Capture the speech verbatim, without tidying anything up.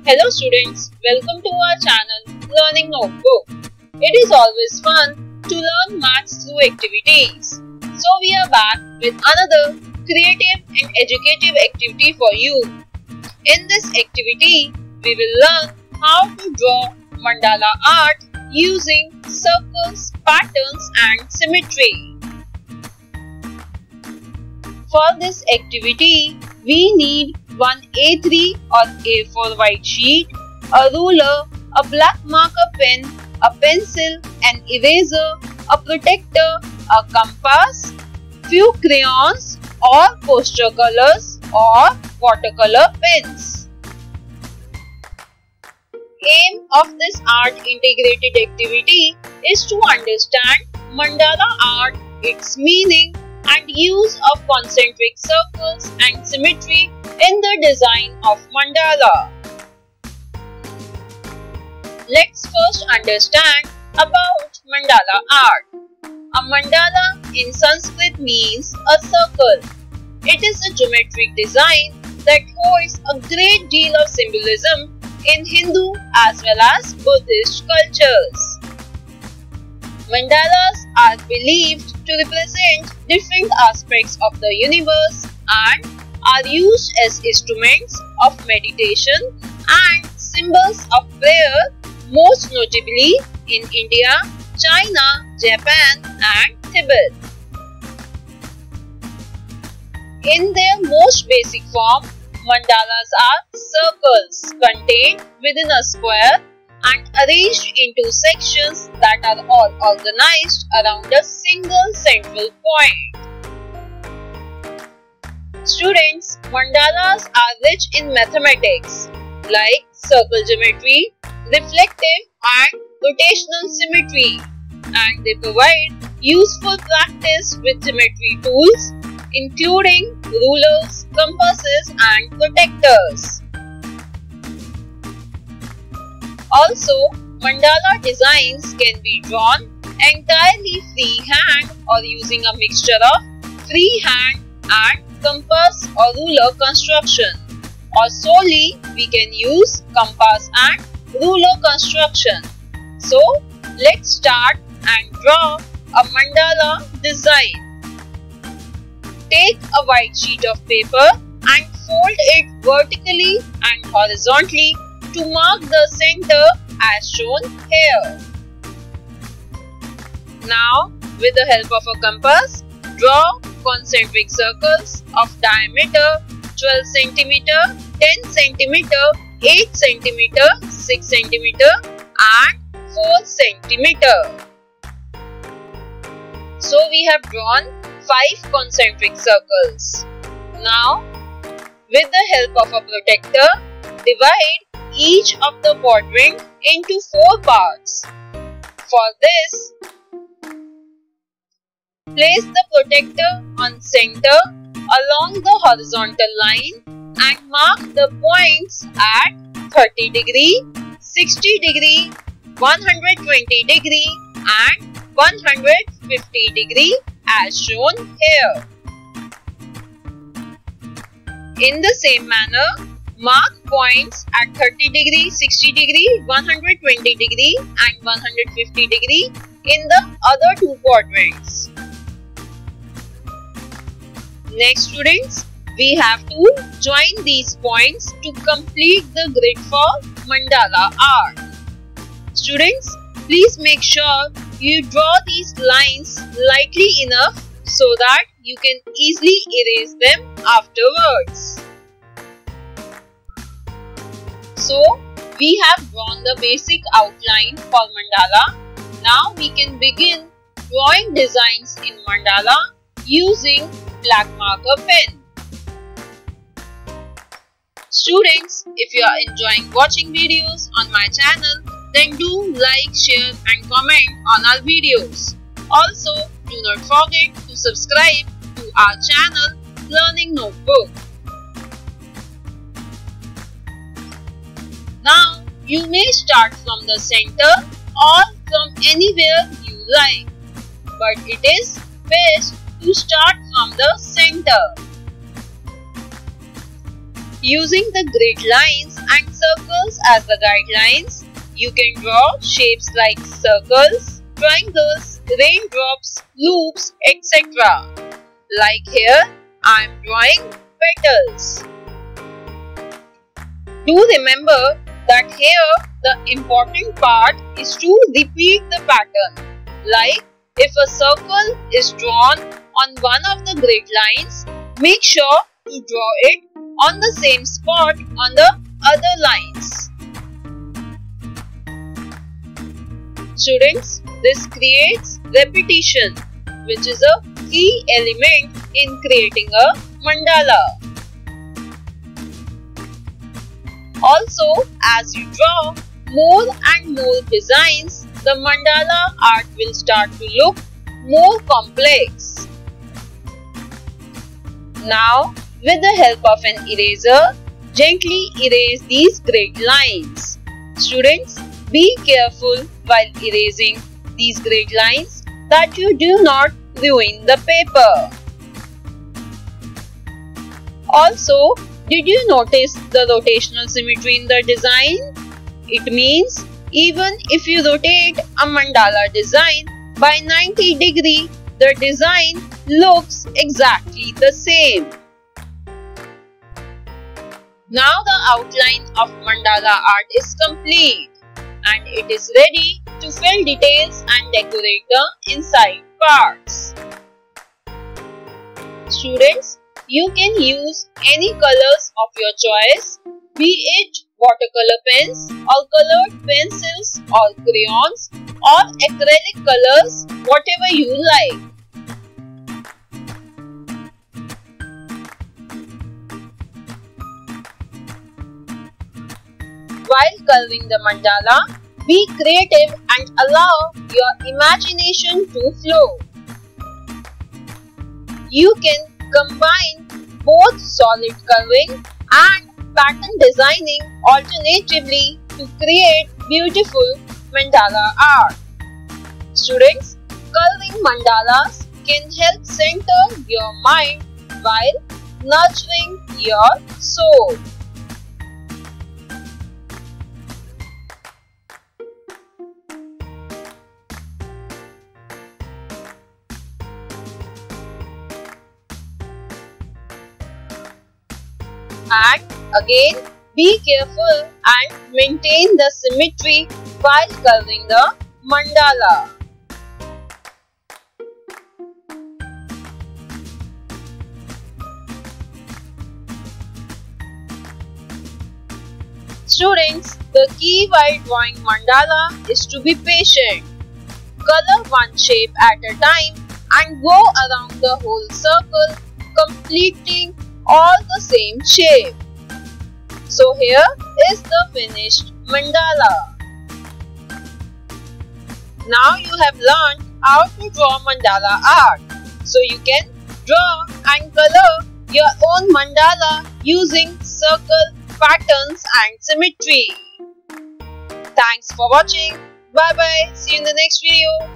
Hello students, welcome to our channel Learning Notebook. It is always fun to learn maths through activities. So we are back with another creative and educative activity for you. In this activity, we will learn how to draw mandala art using circles, patterns and symmetry. For this activity, we need one A three or A four white sheet, a ruler, a black marker pen, a pencil, an eraser, a protector, a compass, few crayons or poster colors or watercolor pens. Aim of this art integrated activity is to understand mandala art, its meaning and use of concentric circles and symmetry in the design of mandala. Let's first understand about mandala art. A mandala in Sanskrit means a circle. It is a geometric design that holds a great deal of symbolism in Hindu as well as Buddhist cultures. Mandalas are believed to represent different aspects of the universe and are used as instruments of meditation and symbols of prayer, most notably in India, China, Japan and Tibet. In their most basic form, mandalas are circles contained within a square and arranged into sections that are all organized around a single central point. Students, mandalas are rich in mathematics like circle geometry, reflective and rotational symmetry, and they provide useful practice with geometry tools including rulers, compasses and protectors. Also, mandala designs can be drawn entirely freehand or using a mixture of freehand and compass or ruler construction, or solely we can use compass and ruler construction. So, let's start and draw a mandala design. Take a white sheet of paper and fold it vertically and horizontally to mark the center as shown here. Now, with the help of a compass, draw concentric circles of diameter twelve centimeters, ten centimeters, eight centimeters, six centimeters and four centimeters. So we have drawn five concentric circles. Now, with the help of a protector, divide each of the quadrant into four parts. For this, place the protector on center along the horizontal line and mark the points at thirty degree, sixty degree, one hundred twenty degree and one hundred fifty degree as shown here. In the same manner, mark points at thirty degree, sixty degree, one hundred twenty degree and one hundred fifty degree in the other two quadrants. Next students, we have to join these points to complete the grid for mandala art. Students, please make sure you draw these lines lightly enough so that you can easily erase them afterwards. So, we have drawn the basic outline for mandala. Now we can begin drawing designs in mandala using black marker pen. Students, if you are enjoying watching videos on my channel, then do like, share and comment on our videos. Also, do not forget to subscribe to our channel Learning Notebook. Now, you may start from the center or from anywhere you like, but it is best to start from the center. Using the grid lines and circles as the guidelines, you can draw shapes like circles, triangles, raindrops, loops, et cetera. Like here, I am drawing petals. Do remember that here the important part is to repeat the pattern. Like if a circle is drawn on one of the grid lines, make sure to draw it on the same spot on the other lines. Students, this creates repetition, which is a key element in creating a mandala. Also, as you draw more and more designs, the mandala art will start to look more complex. Now, with the help of an eraser, gently erase these grid lines. Students, be careful while erasing these grid lines that you do not ruin the paper. Also, did you notice the rotational symmetry in the design? It means even if you rotate a mandala design by ninety degrees, the design looks exactly the same. Now the outline of mandala art is complete and it is ready to fill details and decorate the inside parts. Students, you can use any colors of your choice, be it watercolor pens or colored pencils or crayons or acrylic colors, whatever you like. While coloring the mandala, be creative and allow your imagination to flow. You can combine both solid coloring and pattern designing alternatively to create beautiful mandala art. Students, coloring mandalas can help center your mind while nurturing your soul. And again, be careful and maintain the symmetry while coloring the mandala. Students, the key while drawing mandala is to be patient. Color one shape at a time and go around the whole circle, completing all the same shape. So here is the finished mandala. Now you have learned how to draw mandala art. So you can draw and color your own mandala using circle, patterns and symmetry. Thanks for watching. Bye bye. See you in the next video.